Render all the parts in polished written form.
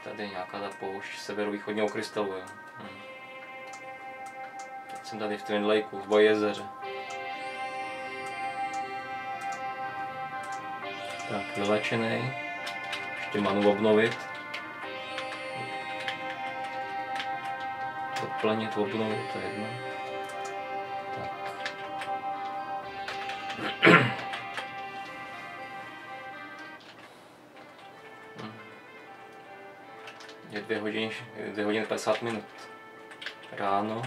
Tady nějaká ta poušť severovýchodního krystalu. Teď jsem tady v Twin Lakeu, v Bojezeře. Tak, vylečený. Ještě manu obnovit. Doplnit, obnovit, to je jedno. Tak. Je 2 hodiny 50 minut. Ráno.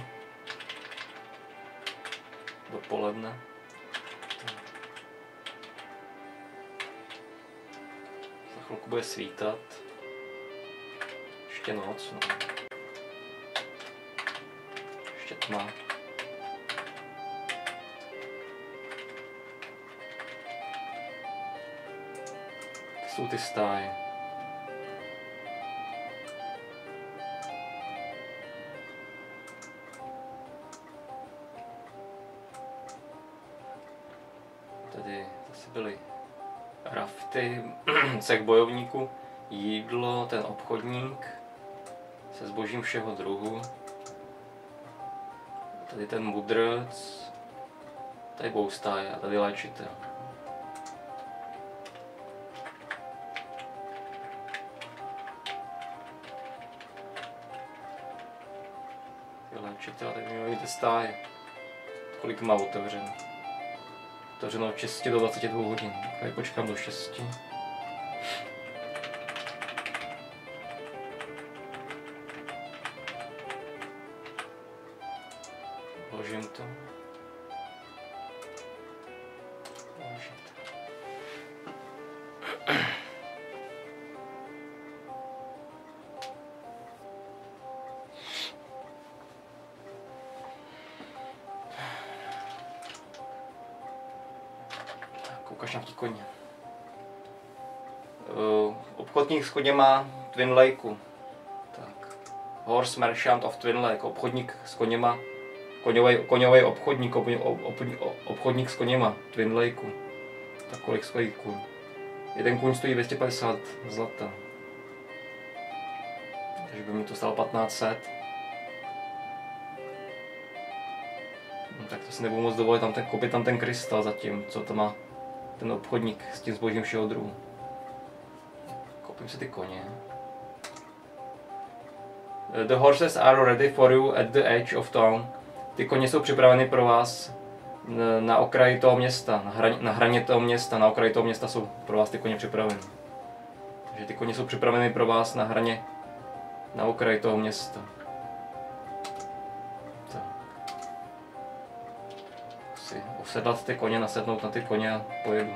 Dopoledne. Za chvilku bude svítat. Ještě noc. No. Ještě tma. To jsou ty stáje. Tady zase byly rafty, cech bojovníků, jídlo, ten obchodník se zbožím všeho druhu. Tady ten mudrc, tady boustáje a tady léčitel. Ty léčitel, tady mělo ty stáje. Kolik má otevřeno? Otevřeno od 6 do 22 hodin. Tady počkám do 6. Vložím to. Vložit. Ukaž na ty koně. Obchodník s koněma Twin Lakeu. Tak. Horse Merchant of Twin Lake. Obchodník s koněma. Koňový obchodník. Obchodník s koněma Twin Lakeu. Tak kolik stojí kůň? Jeden kůň stojí 250 zlata. Takže by mi to stalo 1500. No, tak to si nebudu moc dovolit koupit tam ten krystal zatím, co to má ten obchodník s tím zbožím všeho druhu. Koupím si ty koně. The horses are ready for you at the edge of town. Ty koně jsou připraveny pro vás na okraji toho města, na hraně toho města, na okraji toho města jsou pro vás ty koně připraveny. Takže ty koně jsou připraveny pro vás na hraně, na okraji toho města. Tak. Si usedlat ty koně, nasednout na ty koně a pojedu.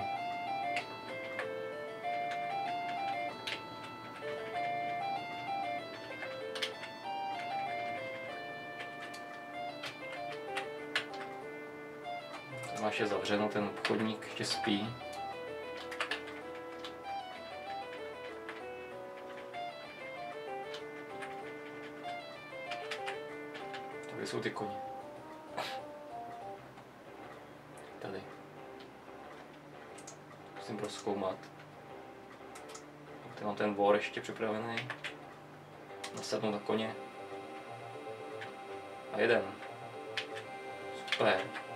Máš je zavřeno, ten obchodník ještě spí. Tady jsou ty koně. Tady. Musím prozkoumat. Tady mám ten vor ještě připravený. Nasednu na koně. A jeden. Super.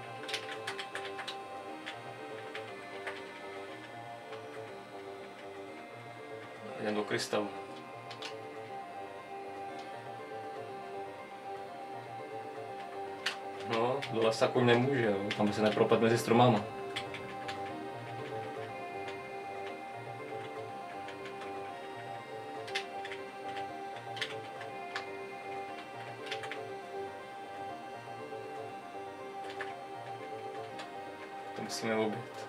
Jeden do krystalu. No, do lesa koň nemůže, jo. Tam by se nepropad mezi stromama. To musíme obět.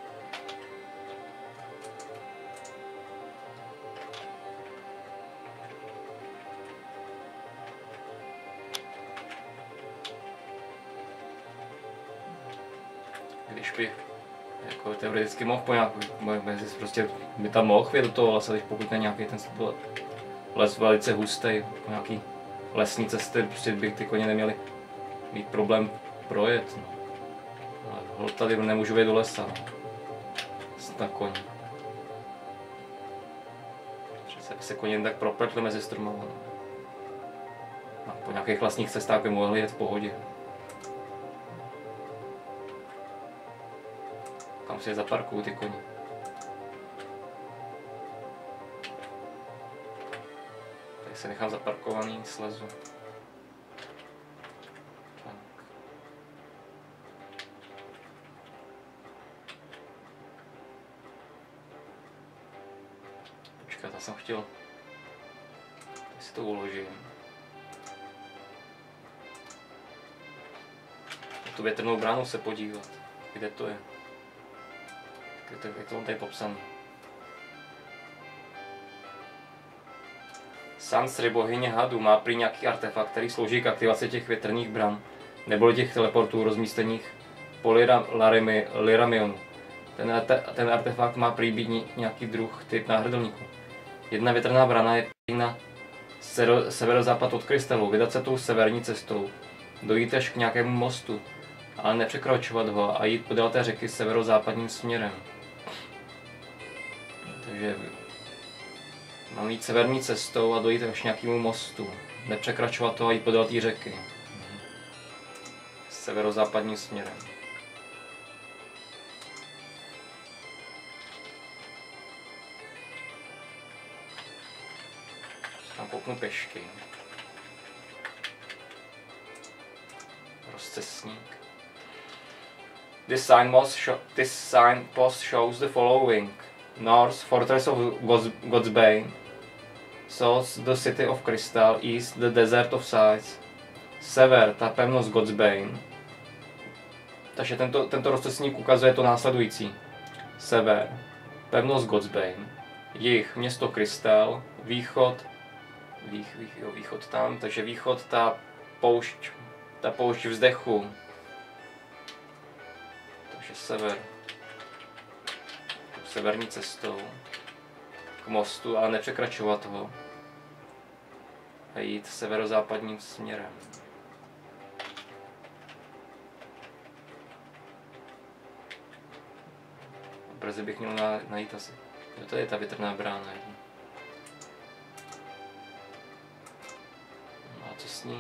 Když by jako teoreticky mohl po nějakou, prostě by tam mohl jít do toho lesa, když pokud není nějaký ten les velice hustý, po nějaký lesní cesty, prostě by ty koně neměli mít problém projet. No. Ale tady nemůžu jít do lesa, no. Na koně. Přece tak se koně jen tak propletli mezi stromama. A po nějakých vlastních cestách by mohli jet v pohodě. Kam si je zaparkují ty koně? Tady se nechám zaparkovaný, slezu. Tak. Počkat, já jsem chtěl... Teď si to uložím. Na tu větrnou bránu se podívat. Kde to je? Jak to tady popsané? Sansry, bohyně hadů, má prý nějaký artefakt, který slouží k aktivaci těch větrných bran, nebo těch teleportů rozmístěných po Lyramionu. Ten artefakt má prý být nějaký druh, typ náhrdelníku. Jedna větrná brana je na severozápad od krystalu, vydat se tou severní cestou, dojít až k nějakému mostu, ale nepřekročovat ho a jít podél té řeky severozápadním směrem. Takže mám jít severní cestou a dojít až k nějakému mostu, nepřekračovat to a jít podél té řeky. Severozápadním směrem. Tam kouknu pešky. Rozcestník. This signpost shows the following. North, Fortress of Godsbane. South, the City of Crystal. East, the Desert of Sighs. Sever, ta pevnost Godsbane. Takže tento rozcestník ukazuje to následující. Sever, pevnost Godsbane. Jih, město Crystal. Východ, východ tam, takže východ, ta poušť vzdechu. Takže sever. Severní cestou k mostu, ale nepřekračovat ho a jít severozápadním směrem. Brzy bych měl najít asi. Jo, to je ta větrná brána. No a co s ní?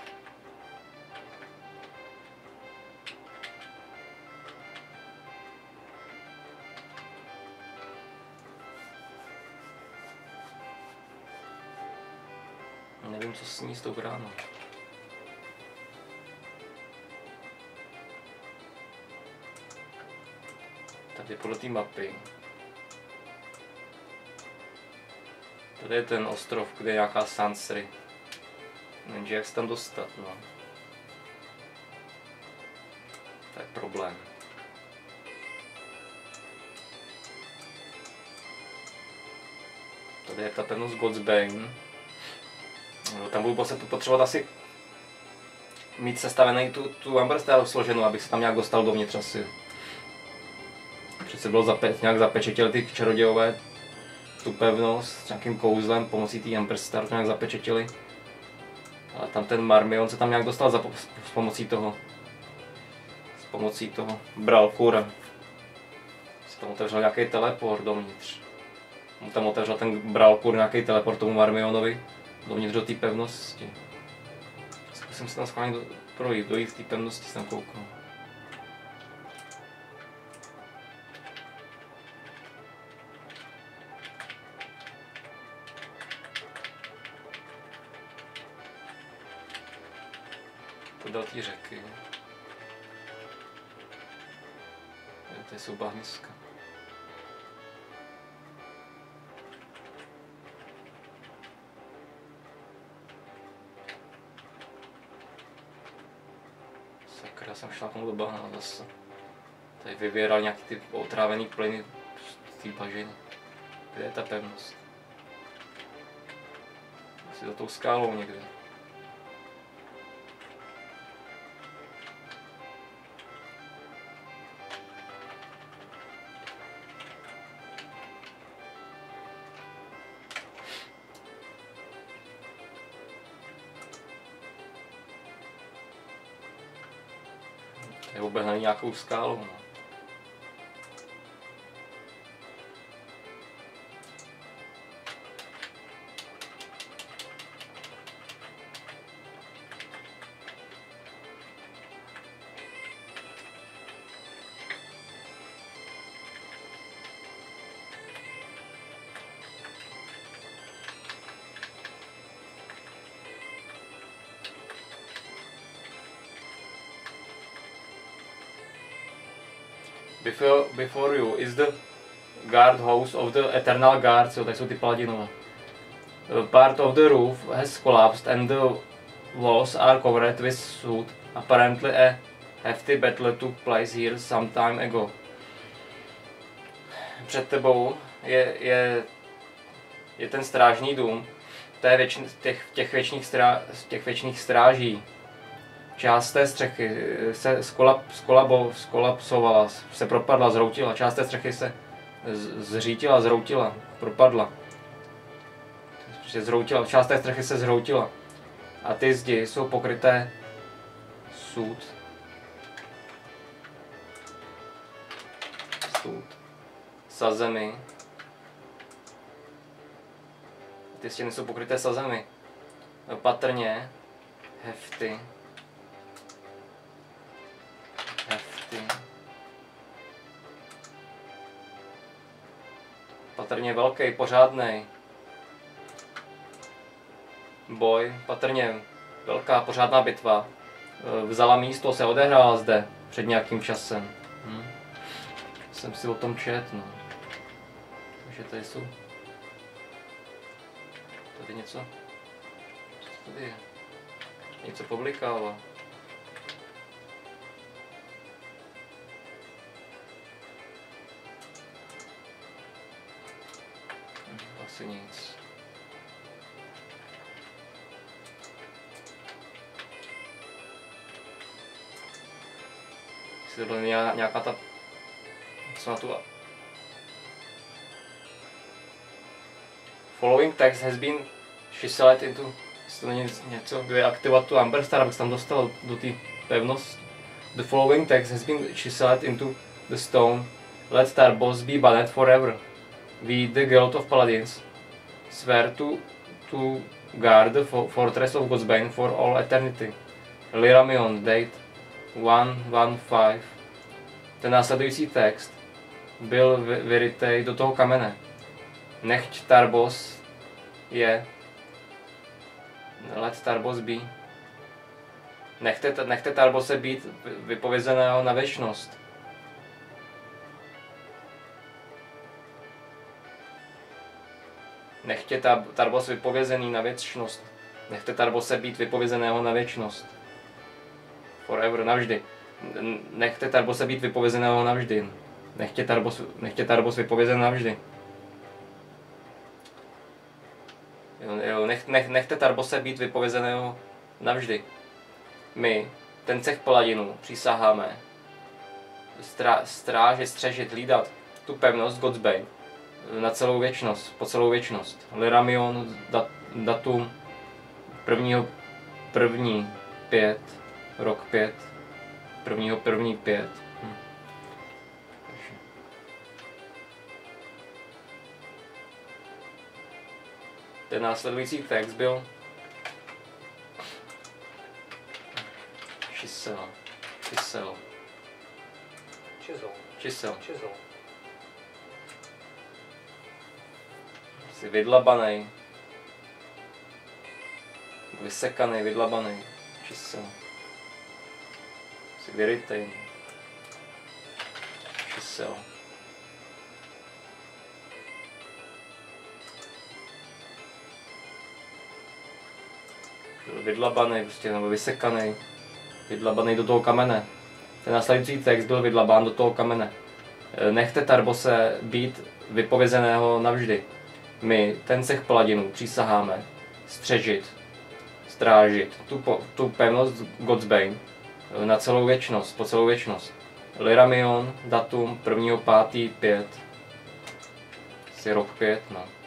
Nevím, co s ní s tou bránou. Tady podle té mapy. Tady je ten ostrov, kde je nějaká Sansry. Jenže jak se tam dostat, no. To je problém. Tady je ta pevnost Godsbane. No, tam budu potřebovat asi mít sestavený tu Amber Star složenou, abych se tam nějak dostal dovnitř asi. Přece bylo nějak zapečetili ty čarodějové tu pevnost s nějakým kouzlem pomocí té Amber Star to nějak zapečetili. Ale tam ten Marmion se tam nějak dostal s pomocí toho Bralkura. Se tam otevřel nějaký teleport dovnitř. Mu tam otevřel ten Bralkur nějaký teleport tomu Marmionovi. Dovnitř do té pevnosti. Zkusím se tam schválně projít, dojít v té pevnosti, se tam kouknu. Podél té řeky. Tady jsou bahniska. Já jsem šlápnul do bahna zase. Tady vyvěral nějaký ty otrávený plyny z té bažiny. Kde je ta pevnost? Asi za tou skálou někde. Je obehnaný nějakou skálou, no. Before you is the guard house of the Eternal Guards, jo, tady jsou ty paladinové. Part of the roof has collapsed and the walls are covered with soot. Apparently a hefty battle took place here some time ago. Před tebou je ten strážní dům těch věčných stráží. Část té střechy se skolapsovala, se propadla, zhroutila. Část té střechy se zřítila, zhroutila, propadla. Zhroutila, část té střechy se zhroutila. A ty zdi jsou pokryté sůd. Sazemi. Ty stěny jsou pokryté sazemi. Patrně hefty. Patrně velký, pořádnej boj, patrně velká pořádná bitva vzala místo, se odehrála zde před nějakým časem. Jsem si o tom čet, no. Takže tady jsou... Tady něco... Co tady je? Něco poblikává. Asi nic. Jestli to nějaká ta... Co na tu... Following text has been chiseled into... Jestli to není něco, kde aktivovat tu Amber Star, abych se tam dostal do té pevnosti. The following text has been chiseled into the stone. Let Tarboss be banned forever. We, the Guild of Paladins, swear to guard the fortress of God'sbane for all eternity. Lyramion, date 115. Ten následující text byl vyrytej do toho kamene. Nechť Tarboss je... Let Tarboss be. Nechte Tarbosse být vypovězeného na věčnost. Nechte Tarboss vypovězený na věčnost. Nechte Tarbosse být vypovězeného na věčnost. Forever, navždy. Nechte Tarbosse být vypovězeného navždy. Nechte Tarboss vypovězený navždy. Nechte Tarbosse být vypovězeného navždy. My, ten cech paladinů, přísaháme střežit, hlídat tu pevnost God'sbane na celou věčnost, po celou věčnost. Lyramion, datum 1.1. 5, rok 5, 1.1. 5. Ten následující text byl Čisel. Jsi vydlabanej. Vysekanej, vydlabanej. Čisel. Jsi vyrytej. Čisel. Vydlabanej, prostě, nebo vysekanej. Vydlabanej do toho kamene. Ten následující text byl vydlabán do toho kamene. Nechte Tarbosse být vypovězeného navždy. My, ten cech paladinů, přísaháme strážit tu pevnost God'sbane na celou věčnost, po celou věčnost. Lyramion, datum 1.5. 5. Asi rok 5, no.